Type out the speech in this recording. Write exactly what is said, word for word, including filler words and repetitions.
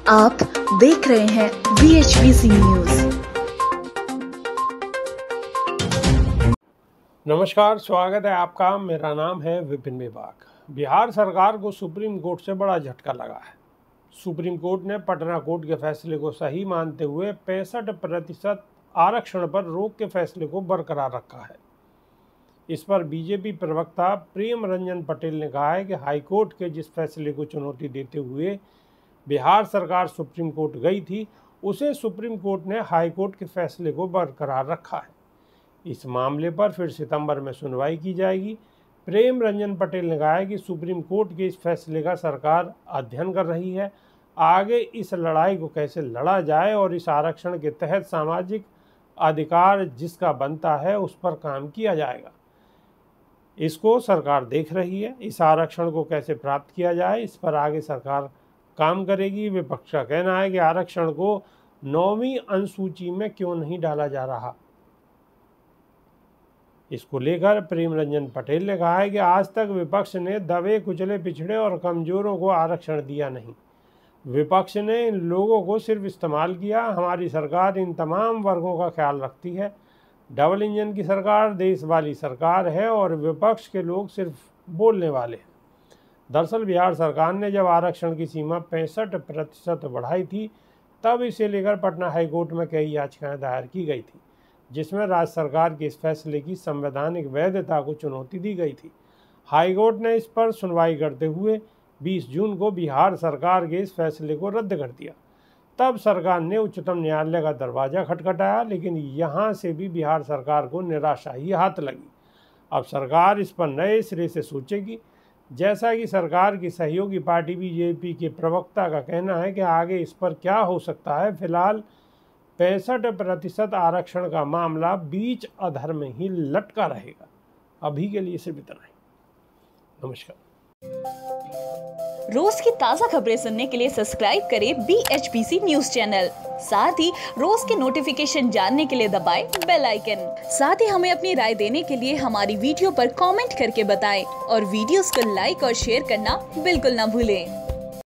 आप देख रहे हैं V H P C news. नमस्कार, स्वागत है आपका। मेरा नाम है विपिन विभाग। बिहार सरकार को सुप्रीम कोर्ट से बड़ा झटका लगा है। सुप्रीम कोर्ट ने पटना कोर्ट के फैसले को सही मानते हुए पैंसठ प्रतिशत आरक्षण पर रोक के फैसले को बरकरार रखा है। इस पर बीजेपी प्रवक्ता प्रेम रंजन पटेल ने कहा है कि हाईकोर्ट के जिस फैसले को चुनौती देते हुए बिहार सरकार सुप्रीम कोर्ट गई थी, उसे सुप्रीम कोर्ट ने हाईकोर्ट के फैसले को बरकरार रखा है। इस मामले पर फिर सितंबर में सुनवाई की जाएगी। प्रेम रंजन पटेल ने कहा है कि सुप्रीम कोर्ट के इस फैसले का सरकार अध्ययन कर रही है। आगे इस लड़ाई को कैसे लड़ा जाए और इस आरक्षण के तहत सामाजिक अधिकार जिसका बनता है उस पर काम किया जाएगा, इसको सरकार देख रही है। इस आरक्षण को कैसे प्राप्त किया जाए, इस पर आगे सरकार काम करेगी। विपक्ष का कहना है कि आरक्षण को नौवीं अनुसूची में क्यों नहीं डाला जा रहा। इसको लेकर प्रेम रंजन पटेल ने कहा है कि आज तक विपक्ष ने दबे कुचले पिछड़े और कमजोरों को आरक्षण दिया नहीं। विपक्ष ने इन लोगों को सिर्फ इस्तेमाल किया। हमारी सरकार इन तमाम वर्गों का ख्याल रखती है। डबल इंजन की सरकार देश वाली सरकार है और विपक्ष के लोग सिर्फ बोलने वाले हैं। दरअसल बिहार सरकार ने जब आरक्षण की सीमा पैंसठ प्रतिशत बढ़ाई थी, तब इसे लेकर पटना हाईकोर्ट में कई याचिकाएं दायर की गई थी, जिसमें राज्य सरकार के इस फैसले की संवैधानिक वैधता को चुनौती दी गई थी। हाईकोर्ट ने इस पर सुनवाई करते हुए बीस जून को बिहार सरकार के इस फैसले को रद्द कर दिया। तब सरकार ने उच्चतम न्यायालय का दरवाजा खटखटाया, लेकिन यहाँ से भी बिहार सरकार को निराशा ही हाथ लगी। अब सरकार इस पर नए सिरे से सोचेगी। जैसा कि सरकार की सहयोगी पार्टी बीजेपी के प्रवक्ता का कहना है कि आगे इस पर क्या हो सकता है। फिलहाल पैंसठ प्रतिशत आरक्षण का मामला बीच अधर में ही लटका रहेगा। अभी के लिए सिर्फ इतना ही। नमस्कार। रोज की ताजा खबरें सुनने के लिए सब्सक्राइब करें B H P C news channel. साथ ही रोज के नोटिफिकेशन जानने के लिए दबाएं बेल आइकन। साथ ही हमें अपनी राय देने के लिए हमारी वीडियो पर कमेंट करके बताएं और वीडियोस को लाइक और शेयर करना बिल्कुल ना भूलें।